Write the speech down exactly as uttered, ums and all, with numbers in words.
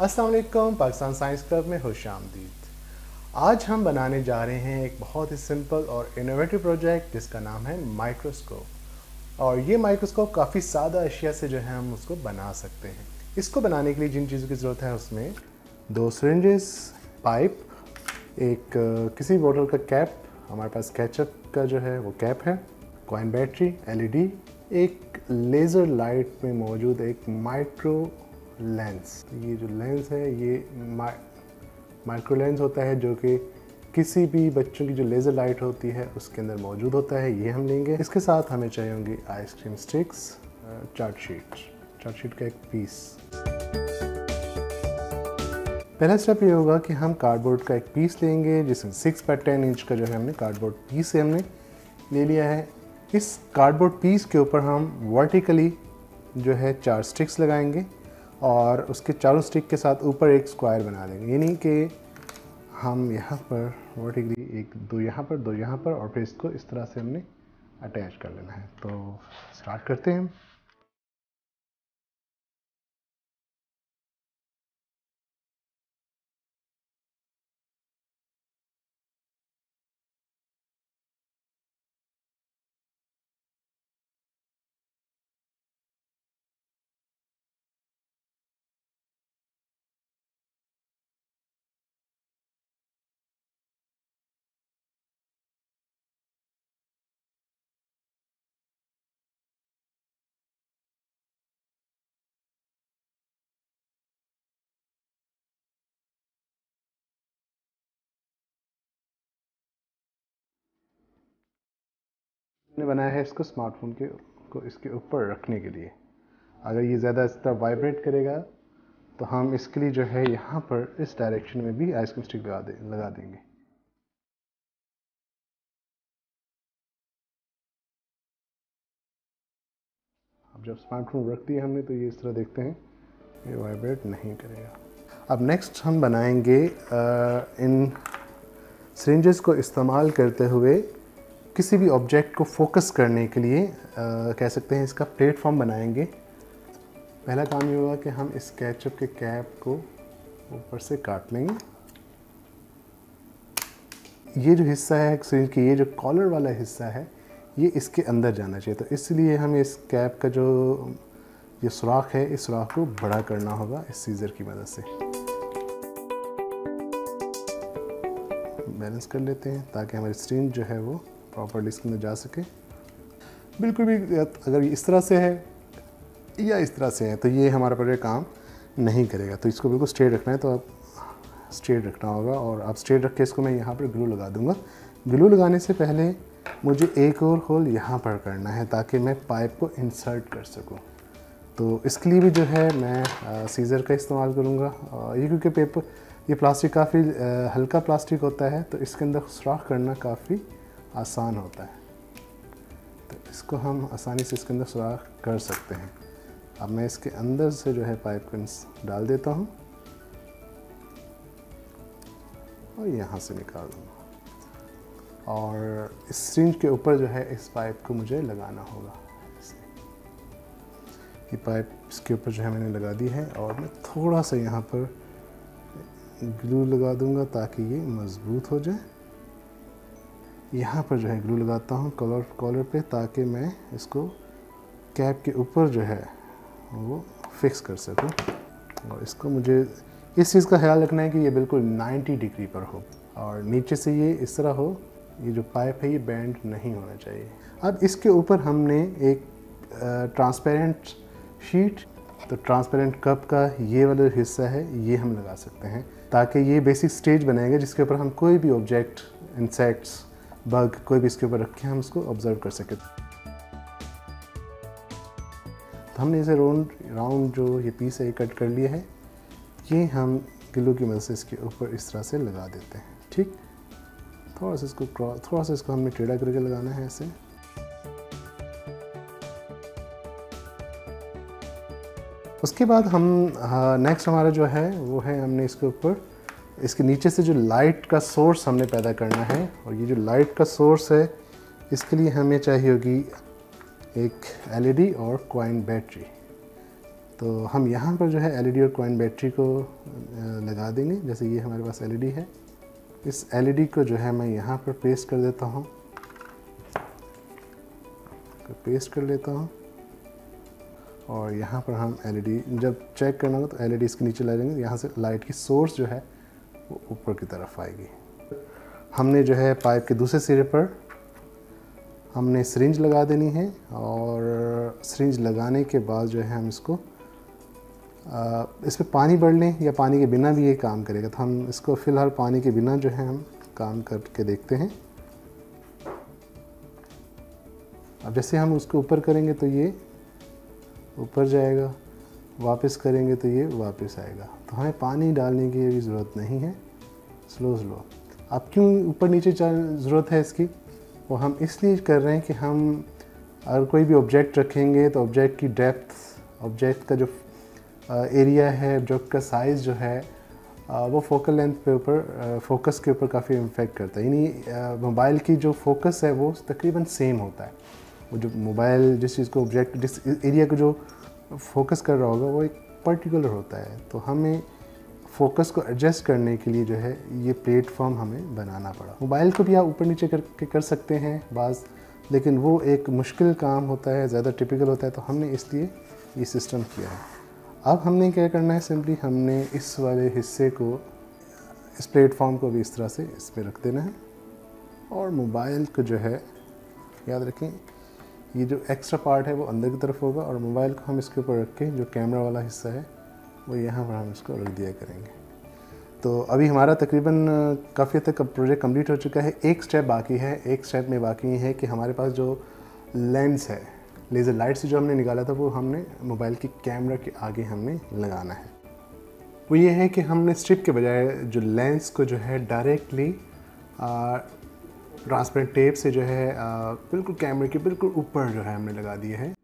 अस्सलाम वालेकुम, Pakistan science club में खुशामदीद। आज हम बनाने जा रहे हैं एक बहुत ही सिंपल और इनोवेटिव प्रोजेक्ट जिसका नाम है माइक्रोस्कोप। और ये माइक्रोस्कोप काफ़ी सादा अशिया से जो है हम उसको बना सकते हैं। इसको बनाने के लिए जिन चीज़ों की ज़रूरत है उसमें दो सिरिंजेस, पाइप, एक किसी बोतल का कैप, हमारे पास केचप का जो है वो कैप है, कॉइन बैटरी, एलईडी, एक लेज़र लाइट में मौजूद एक माइक्रो लेंस। ये जो लेंस है ये माइक्रो लेंस होता है जो कि किसी भी बच्चों की जो लेज़र लाइट होती है उसके अंदर मौजूद होता है, ये हम लेंगे। इसके साथ हमें चाहिए होंगी ice cream sticks, chart sheet, chart sheet का एक पीस। पहला स्टेप ये होगा कि हम कार्डबोर्ड का एक पीस लेंगे, जिसमें सिक्स बाई टेन इंच का जो है हमने कार्डबोर्ड पीस है हमने ले लिया है। इस कार्डबोर्ड पीस के ऊपर हम वर्टिकली जो है चार स्टिक्स लगाएंगे और उसके चारों स्टिक के साथ ऊपर एक स्क्वायर बना देंगे, यानी कि हम यहाँ पर वर्टिकली एक दो यहाँ पर दो यहाँ पर और फिर इसको इस तरह से हमने अटैच कर लेना है। तो स्टार्ट करते हैं। हमने बनाया है इसको स्मार्टफोन के को इसके ऊपर रखने के लिए। अगर ये ज़्यादा इस तरह वाइब्रेट करेगा तो हम इसके लिए जो है यहाँ पर इस डायरेक्शन में भी आइसक्रीम स्टिक लगा दे लगा देंगे। अब जब स्मार्टफोन रख दिया हमने तो ये इस तरह देखते हैं ये वाइब्रेट नहीं करेगा। अब नेक्स्ट हम बनाएंगे इन सिरिंजेस को इस्तेमाल करते हुए किसी भी ऑब्जेक्ट को फोकस करने के लिए आ, कह सकते हैं इसका प्लेटफॉर्म बनाएंगे। पहला काम ये होगा कि हम इस केचप के कैप को ऊपर से काट लेंगे। ये जो हिस्सा है सिरिंज की, ये जो कॉलर वाला हिस्सा है ये इसके अंदर जाना चाहिए, तो इसलिए हमें इस कैप का जो ये सुराख है इस सुराख को बड़ा करना होगा इस सीजर की मदद से। बैलेंस कर लेते हैं ताकि हमारी सिरिंज जो है वो प्रॉपर्ली इसके अंदर जा सके। बिल्कुल भी अगर इस तरह से है या इस तरह से है तो ये हमारा प्रोजेक्ट काम नहीं करेगा, तो इसको बिल्कुल स्ट्रेट रखना है, तो आप स्ट्रेट रखना होगा। और आप स्ट्रेट रख के इसको मैं यहाँ पर ग्लू लगा दूँगा। ग्लू लगाने से पहले मुझे एक और होल यहाँ पर करना है ताकि मैं पाइप को इंसर्ट कर सकूँ। तो इसके लिए भी जो है मैं सीज़र का इस्तेमाल करूँगा। ये क्योंकि पेपर ये प्लास्टिक काफ़ी हल्का प्लास्टिक होता है तो इसके अंदर सुराख करना काफ़ी आसान होता है, तो इसको हम आसानी से इसके अंदर सुराख कर सकते हैं। अब मैं इसके अंदर से जो है पाइप को डाल देता हूँ और यहाँ से निकाल दूँगा और इस सिरिंज के ऊपर जो है इस पाइप को मुझे लगाना होगा। ये पाइप इसके ऊपर जो है मैंने लगा दी है और मैं थोड़ा सा यहाँ पर ग्लू लगा दूँगा ताकि ये मज़बूत हो जाए। यहाँ पर जो है ग्लू लगाता हूँ कॉलर कॉलर पे ताकि मैं इसको कैप के ऊपर जो है वो फिक्स कर सकूँ। और इसको मुझे इस चीज़ का ख्याल रखना है कि ये बिल्कुल नब्बे डिग्री पर हो और नीचे से ये इस तरह हो, ये जो पाइप है ये बेंड नहीं होना चाहिए। अब इसके ऊपर हमने एक ट्रांसपेरेंट शीट, तो ट्रांसपेरेंट कप का ये वाला हिस्सा है ये हम लगा सकते हैं ताकि ये बेसिक स्टेज बनाएगा जिसके ऊपर हम कोई भी ऑब्जेक्ट, इंसेक्ट्स, बग कोई भी इसके ऊपर रखे हम उसको ऑब्जर्व कर सकें। तो हमने इसे राउंड राउंड जो ये पीस है ये कट कर लिया है, ये हम ग्लू की मदद से इसके ऊपर इस तरह से लगा देते हैं। ठीक, थोड़ा सा इसको थोड़ा सा इसको हमने टेढ़ा करके लगाना है ऐसे। उसके बाद हम नेक्स्ट हमारा जो है वो है हमने इसके ऊपर इसके नीचे से जो लाइट का सोर्स हमने पैदा करना है। और ये जो लाइट का सोर्स है इसके लिए हमें चाहिए होगी एक एलईडी और कॉइन बैटरी। तो हम यहाँ पर जो है एलईडी और कॉइन बैटरी को लगा देंगे। जैसे ये हमारे पास एलईडी है, इस एलईडी को जो है मैं यहाँ पर पेस्ट कर देता हूँ, पेस्ट कर लेता हूँ और यहाँ पर हम एलईडी जब चेक करना होगा तो एलईडी इसके नीचे ला जाएंगे। यहाँ से लाइट की सोर्स जो है वो ऊपर की तरफ आएगी। हमने जो है पाइप के दूसरे सिरे पर हमने सिरिंज लगा देनी है और सिरिंज लगाने के बाद जो है हम इसको आ, इस पर पानी भर लें या पानी के बिना भी ये काम करेगा। तो हम इसको फ़िलहाल पानी के बिना जो है हम काम करके देखते हैं। अब जैसे हम उसको ऊपर करेंगे तो ये ऊपर जाएगा, वापस करेंगे तो ये वापस आएगा। तो हमें पानी डालने की भी ज़रूरत नहीं है। स्लो स्लो अब क्यों ऊपर नीचे ज़रूरत है इसकी, वो हम इसलिए कर रहे हैं कि हम अगर कोई भी ऑब्जेक्ट रखेंगे तो ऑब्जेक्ट की डेप्थ, ऑब्जेक्ट का जो एरिया है, ऑब्जेक्ट का साइज़ जो है वो फोकल लेंथ पे ऊपर फोकस के ऊपर काफ़ी इम्फेक्ट करता है। यानी मोबाइल की जो फोकस है वो तकरीबन सेम होता है। वो जो मोबाइल जिस चीज़ को ऑब्जेक्ट जिस एरिया को जो फोकस कर रहा होगा वो एक पर्टिकुलर होता है। तो हमें फोकस को एडजस्ट करने के लिए जो है ये प्लेटफॉर्म हमें बनाना पड़ा। मोबाइल को भी आप ऊपर नीचे करके कर सकते हैं बाज़, लेकिन वो एक मुश्किल काम होता है, ज़्यादा टिपिकल होता है, तो हमने इसलिए ये सिस्टम किया है। अब हमने क्या करना है, सिंपली हमने इस वाले हिस्से को, इस प्लेटफॉर्म को भी इस तरह से इस पर रख देना है और मोबाइल को जो है याद रखें ये जो एक्स्ट्रा पार्ट है वो अंदर की तरफ होगा और मोबाइल को हम इसके ऊपर रख के जो कैमरा वाला हिस्सा है वो यहाँ पर हम इसको रख दिया करेंगे। तो अभी हमारा तकरीबन काफ़ी हद तक प्रोजेक्ट कंप्लीट हो चुका है। एक स्टेप बाकी है। एक स्टेप में बाकी है कि हमारे पास जो लेंस है, लेज़र लाइट से जो हमने निकाला था, वो हमने मोबाइल की कैमरा के आगे हमने लगाना है। वो ये है कि हमने स्ट्रिप के बजाय जो लेंस को जो है डायरेक्टली ट्रांसपेरेंट टेप से जो है बिल्कुल कैमरे के बिल्कुल ऊपर जो है हमने लगा दिया है।